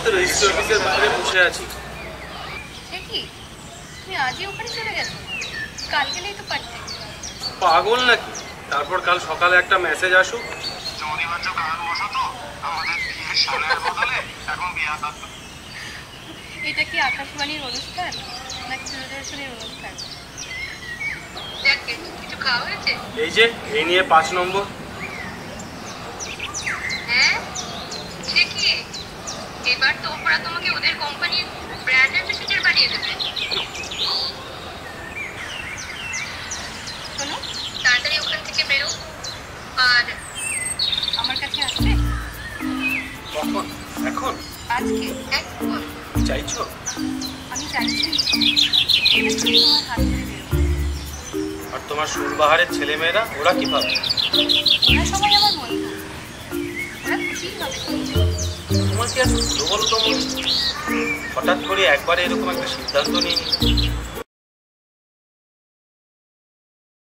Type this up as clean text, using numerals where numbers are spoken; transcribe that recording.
তো রেজিস্ট্রি অফিসের বাইরে বসে আছি। কি তুমি আজই ওখানে চলে গেছো? কাল গেলেই তো পারতে। পাগল নাকি? তারপর কাল সকালে একটা মেসেজ আসুক। এটা কি আকাশবাণীর অনুষ্ঠান নাকি দূরদর্শনের অনুষ্ঠান? কিছু খাওয়া হয়েছে? এই যে এই নিয়ে 5 নম্বর। হ্যাঁ সে কি, এবার তো ওরা তোমাকে ওদের কোম্পানির ব্র্যান্ড অ্যাম্বাসেডর বানিয়ে দেবে। শোনো, তাড়াতাড়ি ওখান থেকে বেরো। আর আমার কাছে আসবে? কখন? এখন? আজকে এখন চাইছো? আমি চাইছি তোমার হাত ধরে বেরো। আর তোমার সুরবাহারের ছেলেমেয়েরা ওরা কি ভাবে? ওরা সবাই আমার বন্ধু, ওরা খুশিই হবে। তোমার কি আজ হলো বলো তো? হঠাৎ করে একবারে এরকম একটা সিদ্ধান্ত নিয়ে